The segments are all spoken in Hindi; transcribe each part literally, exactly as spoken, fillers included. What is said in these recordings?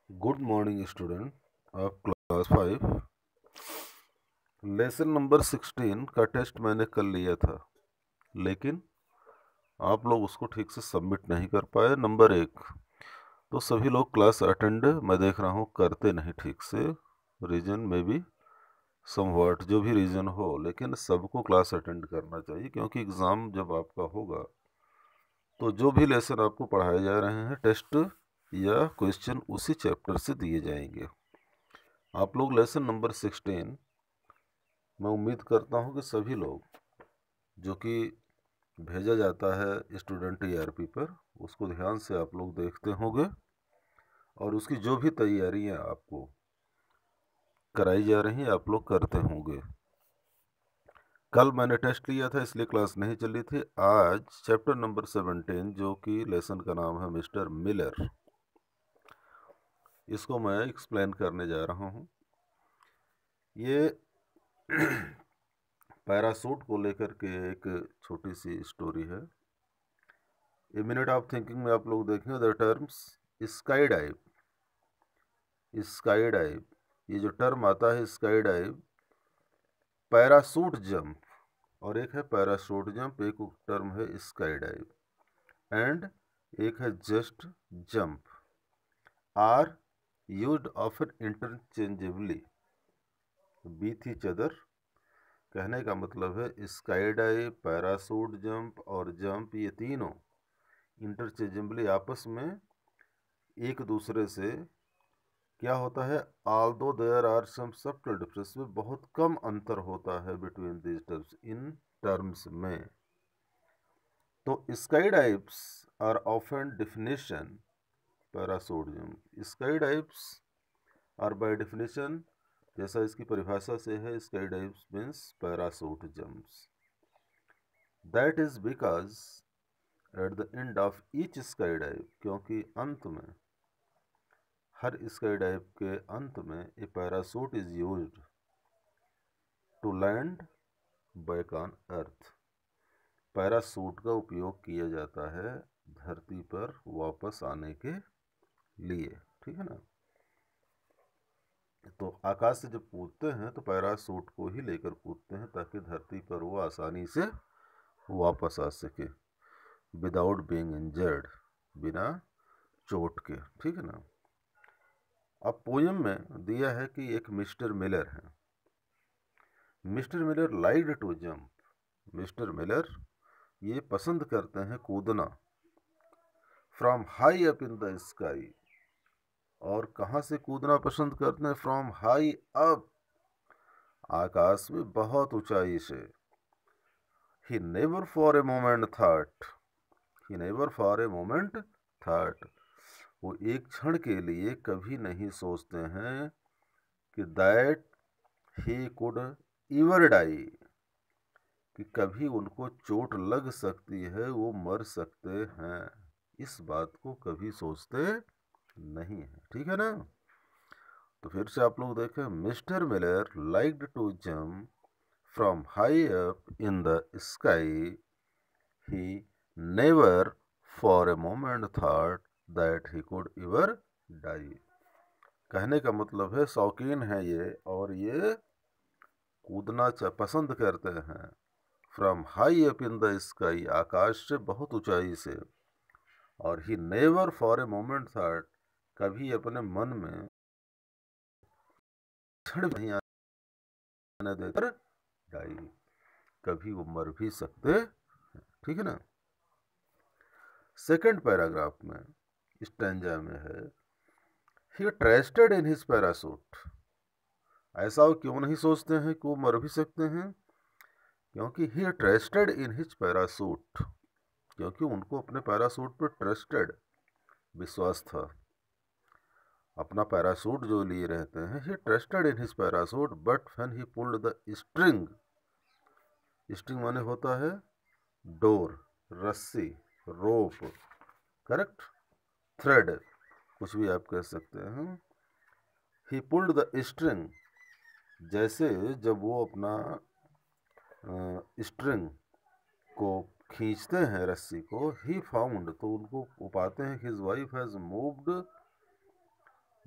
Good morning student of class five. Lesson number sixteen का टेस्ट मैंने कल लिया था, लेकिन आप लोग उसको ठीक से सबमिट नहीं कर पाए। नंबर एक, तो सभी लोग क्लास अटेंड मैं देख रहा हूँ करते नहीं ठीक से। रीजन में भी समवॉट जो भी रीजन हो, लेकिन सबको क्लास अटेंड करना चाहिए, क्योंकि एग्ज़ाम जब आपका होगा तो जो भी लेसन आपको पढ़ाए जा रहे हैं टेस्ट या क्वेश्चन उसी चैप्टर से दिए जाएंगे। आप लोग लेसन नंबर सिक्सटीन, मैं उम्मीद करता हूँ कि सभी लोग जो कि भेजा जाता है स्टूडेंट ईआरपी पर, उसको ध्यान से आप लोग देखते होंगे और उसकी जो भी तैयारियां आपको कराई जा रही हैं आप लोग करते होंगे। कल मैंने टेस्ट लिया था इसलिए क्लास नहीं चली थी। आज चैप्टर नंबर सेवनटीन जो कि लेसन का नाम है मिस्टर मिलर, इसको मैं एक्सप्लेन करने जा रहा हूँ। ये पैरासूट को लेकर के एक छोटी सी स्टोरी है। ए मिनट ऑफ थिंकिंग में आप लोग देखें the terms sky dive, sky dive ये जो टर्म आता है स्काई डाइव, पैरासूट जंप और एक है पैरासूट जंप, एक टर्म है स्काई डाइव एंड एक है just jump are used often interchangeably with each other. कहने का मतलब है स्काई डाइव, पैरासूट जंप और जंप ये तीनों इंटरचेंजेबली आपस में एक दूसरे से क्या होता है, although there are some subtle difference, में बहुत कम अंतर होता है बिटवीन दीज टर्म्स, इन टर्म्स में। तो sky dives are often definition parachute jump, sky dives are by definition, जैसा इसकी परिभाषा से है, sky dives means parachute jumps. That is because at the end of each sky dive, क्योंकि अंत में हर स्काई डाइव के अंत में a parachute is used to land back on earth. Parachute का उपयोग किया जाता है धरती पर वापस आने के लिए, ठीक है ना। तो आकाश से जब कूदते हैं तो पैरासूट को ही लेकर कूदते हैं ताकि धरती पर वो आसानी से वापस आ सके विदाउट बीइंग इंजर्ड, बिना चोट के, ठीक है ना। अब पोयम में दिया है कि एक मिस्टर मिलर है। Mister Miller liked to jump, mister Miller ये पसंद करते हैं कूदना, from high up in the sky, और कहाँ से कूदना पसंद करते हैं, फ्रॉम हाई अप, आकाश में बहुत ऊंचाई से। He never for a moment thought, he never for a moment thought, वो एक क्षण के लिए कभी नहीं सोचते हैं कि that he could ever die, कि कभी उनको चोट लग सकती है, वो मर सकते हैं, इस बात को कभी सोचते नहीं है, ठीक है ना। तो फिर से आप लोग देखें, mister Miller liked to jump from high up in the sky, he never for a moment thought that he could ever die. कहने का मतलब है शौकीन है ये, और ये कूदना पसंद करते हैं from high up in the sky, आकाश से बहुत ऊंचाई से, और he never for a moment thought, कभी अपने मन में क्षण नहीं आने देकर डाई, कभी वो मर भी सकते, ठीक है ना। सेकंड पैराग्राफ में स्टैंजा में है, he trusted in his parachute, ऐसा वो क्यों नहीं सोचते हैं कि वो मर भी सकते हैं, क्योंकि he trusted in his parachute, क्योंकि उनको अपने पैरासूट पर ट्रस्टेड विश्वास था, अपना पैरासूट जो लिए रहते हैं। He trusted in his parachute but when he pulled the string, string माने होता है डोर, रस्सी, रोप, करेक्ट, थ्रेड, कुछ भी आप कह सकते हैं। ही पुल्ड द स्ट्रिंग, जैसे जब वो अपना स्ट्रिंग को खींचते हैं रस्सी को, ही फाउंड, तो उनको वो पाते हैं, his wife has moved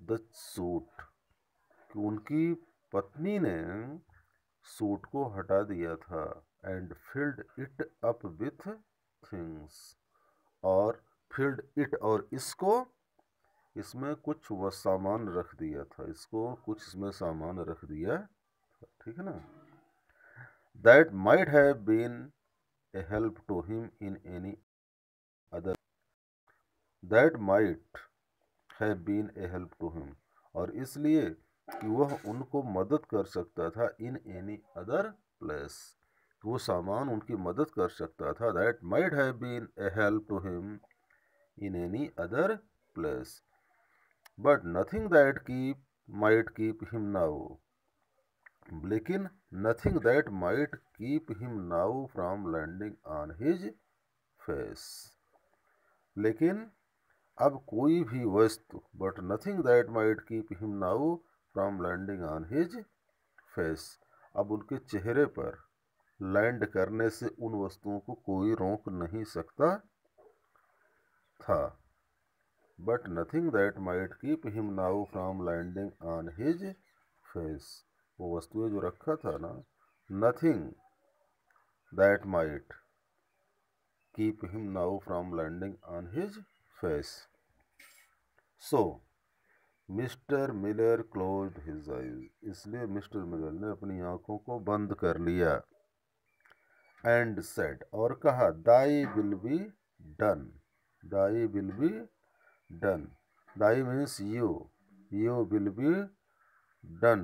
the suit, कि उनकी पत्नी ने सूट को हटा दिया था, and filled it up with things, और फिल्ड इट और इसको, इसमें कुछ वह सामान रख दिया था, इसको कुछ इसमें सामान रख दिया, ठीक है ना। That might have been a help to him in any other, that might have been a help to him, और इसलिए कि वह उनको मदद कर सकता था, इन एनी अदर प्लेस, वो सामान उनकी मदद कर सकता था, that might have been a help to him in any other place, but nothing that keep might keep him now, लेकिन nothing that might keep him now from landing on his face, लेकिन अब कोई भी वस्तु, but nothing that might keep him now from landing on his face, अब उनके चेहरे पर लैंड करने से उन वस्तुओं को कोई रोक नहीं सकता था, but nothing that might keep him now from landing on his face, वो वस्तुएं जो रखा था ना, nothing that might keep him now from landing on his face, so mister Miller closed his eyes, इसलिए मिस्टर मिलर ने अपनी आंखों को बंद कर लिया, एंड सेड, और कहा, thy will be done, thy will be done, thy means you, you will be done,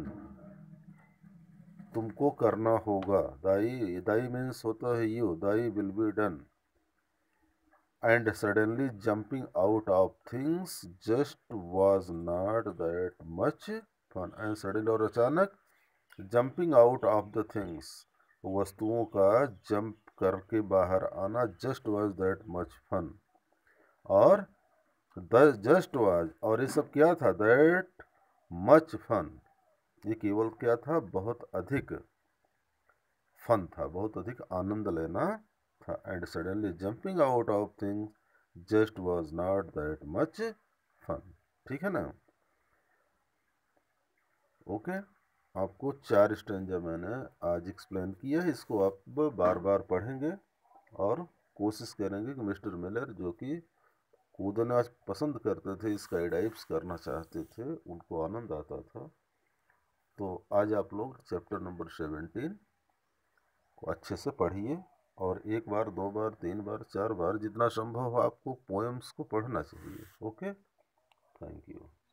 तुमको करना होगा, दाई, दाई मीन्स होता है you, thy will be done, and suddenly jumping out of things just was not that much fun, and suddenly और अचानक jumping out of the things, वस्तुओं का जंप करके बाहर आना, just was that much fun, और the just was, और ये सब क्या था, that much fun, ये केवल क्या था, बहुत अधिक फन था, बहुत अधिक आनंद लेना था, and suddenly jumping out of things just was not that much fun, ठीक है ना। ओके, आपको चार स्टेंजा मैंने आज एक्सप्लेन किया है, इसको आप बार बार पढ़ेंगे और कोशिश करेंगे कि मिस्टर मिलर जो कि कूदना पसंद करते थे, स्काई डाइव्स करना चाहते थे, उनको आनंद आता था, तो आज आप लोग चैप्टर नंबर सेवेंटीन को अच्छे से पढ़िए, और एक बार, दो बार, तीन बार, चार बार, जितना संभव हो आपको पोएम्स को पढ़ना चाहिए। Okay, thank you.